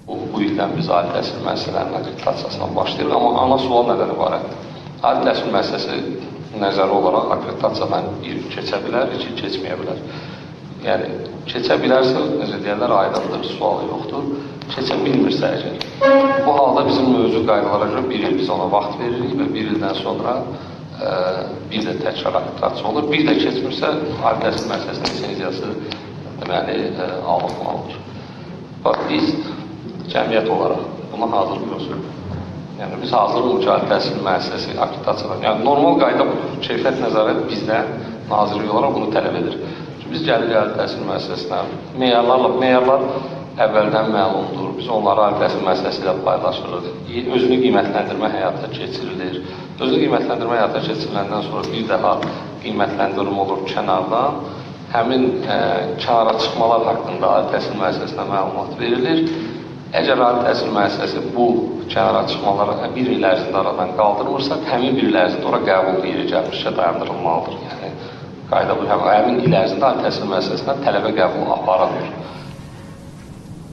Bu ildən biz ali təhsil müəssisələrinin akkreditasiyasına başlayırıq, amma ana sual nədən ibarətdir? Ali təhsil müəssisəsi nəzəri olaraq akkreditasiyadan bir keçə bilər, iki keçməyə bilər. Yəni, keçə bilərsə, necə deyərlər, aydındır, sualı yoxdur. Keçə bilmirsə əgər. Bu halda bizim mövcud qaydalara görə bir il biz ona vaxt veririk və bir ildən sonra bir də təkrar akkreditasiya olur. Bir də keçmirsə, ali təhsil müəssisəsinin lisenziyası deməli, alınmalıdır. Bax, biz cəmiyyət olaraq buna hazırlıyoruz. Yəni, biz hazırlıq ali təhsil müəssisəsi akkreditasiyadan. Yəni, normal qayda budur. Keyfiyyət nəzarət bizdən nazirlik olaraq bunu tələb edir. Çünki biz gəlirik ali təhsil müəssisəsinə. Meyarlar əvvəldən məlumdur. Biz onları ali təhsil müəssisəsi ilə paylaşırıq. Özünü qiymətləndirmə həyata keçirilir. Özünü qiymətləndirmə həyata keçiriləndən sonra bir daha qiymətləndirmə olur kənardan. Həmin kənara çıxmalar haqqında ali təhsil müəssisəsinə məlumat verilir. Əgər ali təhsil müəssisəsi bu kənara çıxmaları bir il ərzində aradan qaldırmırsa, həmin bir il ərzində ora qəbul yeri gəlmişcə dayandırılmalıdır. Yəni, qayda bu, həmin il ərzində ali təhsil müəssisəsindən tələbə qəbulu aparılır.